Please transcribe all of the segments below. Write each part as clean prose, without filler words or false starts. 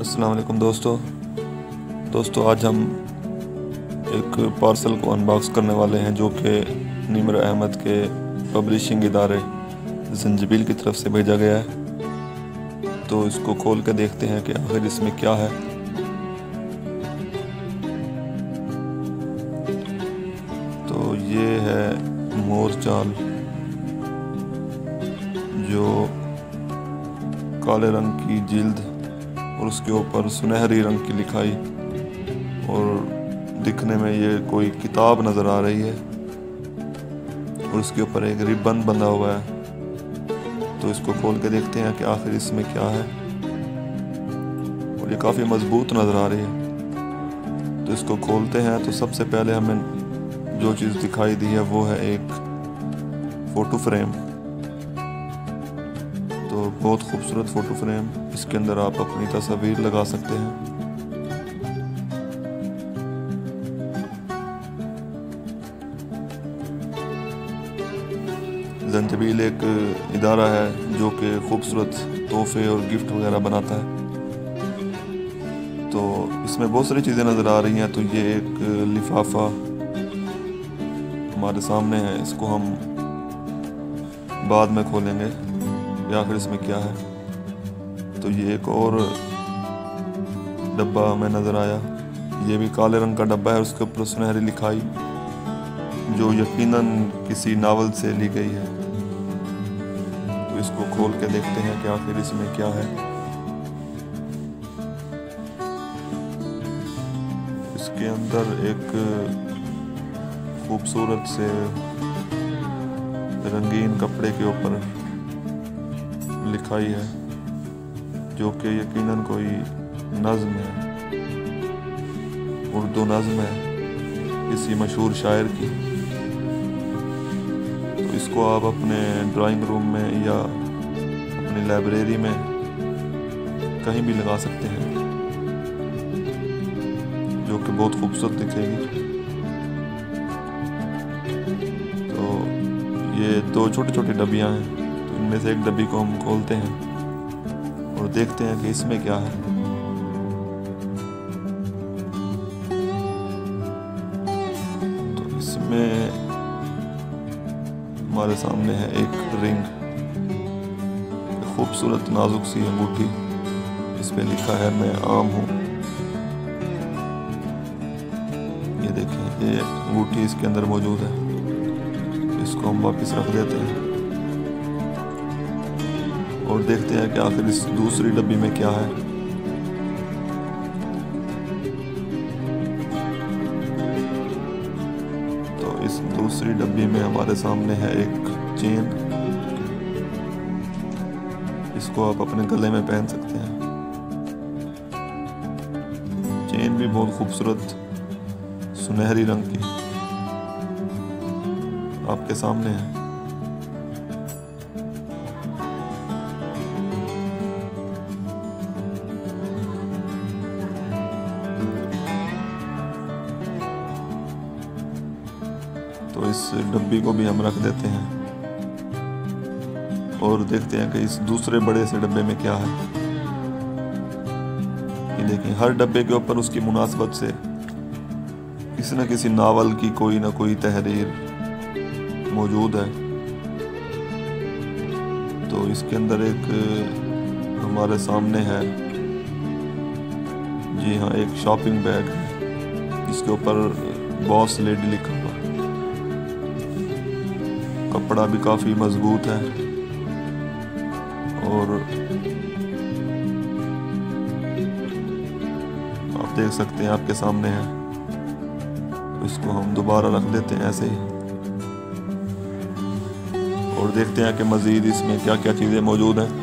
अस्सलाम वालेकुम दोस्तों आज हम एक पार्सल को अनबॉक्स करने वाले हैं जो कि निमर अहमद के पब्लिशिंग इदारे ज़ंजबील की तरफ से भेजा गया है। तो इसको खोल के देखते हैं कि आखिर इसमें क्या है। तो ये है मोर चाल जो काले रंग की जिल्द और उसके ऊपर सुनहरी रंग की लिखाई और दिखने में ये कोई किताब नज़र आ रही है और उसके ऊपर एक रिबन बंधा हुआ है। तो इसको खोल के देखते हैं कि आखिर इसमें क्या है और ये काफ़ी मज़बूत नज़र आ रही है। तो इसको खोलते हैं तो सबसे पहले हमें जो चीज़ दिखाई दी है वो है एक फ़ोटो फ्रेम। तो बहुत खूबसूरत फ़ोटो फ्रेम, इसके अंदर आप अपनी तस्वीर लगा सकते हैं। ज़ंजबील एक इदारा है जो कि खूबसूरत तोहफे और गिफ्ट वगैरह बनाता है। तो इसमें बहुत सारी चीज़ें नज़र आ रही हैं। तो ये एक लिफाफा हमारे सामने है, इसको हम बाद में खोलेंगे या आखिर इसमें क्या है। तो ये एक और डब्बा हमें नज़र आया, ये भी काले रंग का डब्बा है, उसके ऊपर सुनहरी लिखाई जो यकीनन किसी नावल से ली गई है। तो इसको खोल के देखते हैं कि आखिर इसमें क्या है। इसके अंदर एक खूबसूरत से रंगीन कपड़े के ऊपर लिखाई है जो कि यकीनन कोई नज़्म है, उर्दू नज़्म है किसी मशहूर शायर की। तो इसको आप अपने ड्राइंग रूम में या अपनी लाइब्रेरी में कहीं भी लगा सकते हैं जो कि बहुत खूबसूरत दिखेगी। तो ये दो छोटी छोटी डब्बियाँ हैं, तो इनमें से एक डब्बी को हम खोलते हैं और देखते हैं कि इसमें क्या है। तो इसमें हमारे सामने है एक रिंग, खूबसूरत नाजुक सी अंगूठी, इस पे लिखा है मैं आम हूँ। ये देखें, ये अंगूठी इसके अंदर मौजूद है। इसको हम वापस रख देते हैं और देखते हैं कि आखिर इस दूसरी डब्बी में क्या है। तो इस दूसरी डब्बी में हमारे सामने है एक चेन, इसको आप अपने गले में पहन सकते हैं। चेन भी बहुत खूबसूरत सुनहरी रंग की आपके सामने है। तो इस डब्बी को भी हम रख देते हैं और देखते हैं कि इस दूसरे बड़े से डब्बे में क्या है। ये देखिए, हर डब्बे के ऊपर उसकी मुनासबत से किसी न किसी नावल की कोई ना कोई तहरीर मौजूद है। तो इसके अंदर एक हमारे सामने है, जी हाँ, एक शॉपिंग बैग है जिसके ऊपर बॉस लेडी लिखा हुआ है। कपड़ा भी काफ़ी मजबूत है और आप देख सकते हैं आपके सामने है। तो इसको हम दोबारा रख देते हैं ऐसे ही और देखते हैं कि मज़ीद इसमें क्या क्या चीज़ें मौजूद हैं।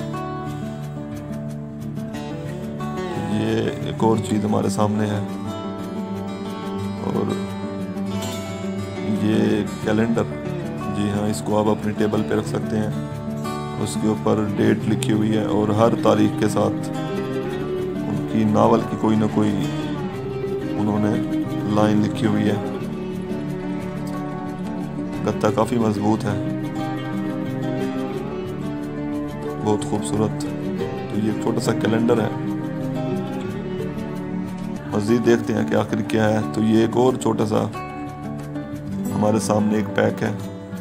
ये एक और चीज़ हमारे सामने है और ये कैलेंडर, जी हाँ, इसको आप अपनी टेबल पे रख सकते हैं। उसके ऊपर डेट लिखी हुई है और हर तारीख के साथ उनकी नावल की कोई ना कोई उन्होंने लाइन लिखी हुई है। गत्ता काफ़ी मजबूत है, बहुत खूबसूरत। तो ये छोटा सा कैलेंडर है मज़ीद देखते हैं कि आखिर क्या है। तो ये एक और छोटा सा हमारे सामने एक पैक है,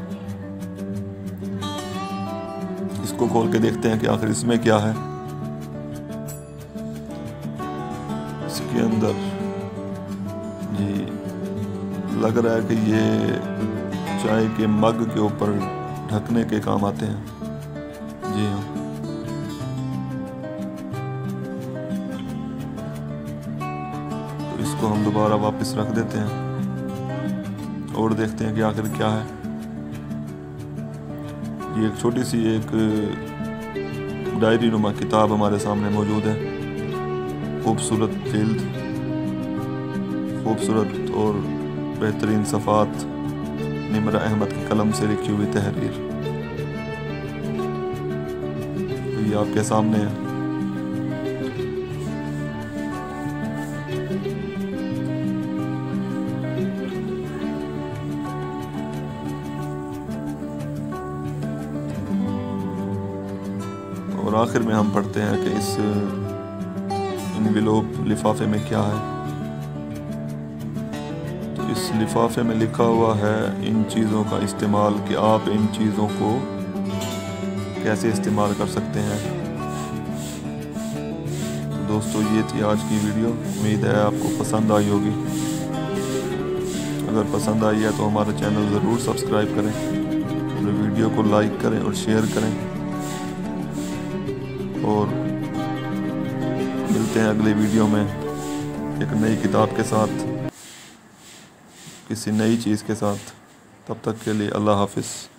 इसको खोल के देखते हैं कि आखिर इसमें क्या है। इसके अंदर जी लग रहा है कि ये चाय के मग के ऊपर ढकने के काम आते हैं। जी हाँ, तो इसको हम दोबारा वापस रख देते हैं और देखते हैं कि आखिर क्या है। ये एक छोटी सी एक डायरी नुमा किताब हमारे सामने मौजूद है। खूबसूरत जिल्द, खूबसूरत और बेहतरीन सफ़ात, निमरा अहमद की कलम से लिखी हुई तहरीर। तो ये आपके सामने है। और आखिर में हम पढ़ते हैं कि इस एनवेलोप लिफाफे में क्या है। तो इस लिफाफे में लिखा हुआ है इन चीज़ों का इस्तेमाल, कि आप इन चीज़ों को कैसे इस्तेमाल कर सकते हैं। तो दोस्तों ये थी आज की वीडियो, उम्मीद है आपको पसंद आई होगी। अगर पसंद आई है तो हमारा चैनल ज़रूर सब्सक्राइब करें और वीडियो को लाइक करें और शेयर करें। और मिलते हैं अगले वीडियो में एक नई किताब के साथ, किसी नई चीज़ के साथ। तब तक के लिए अल्लाह हाफिज़।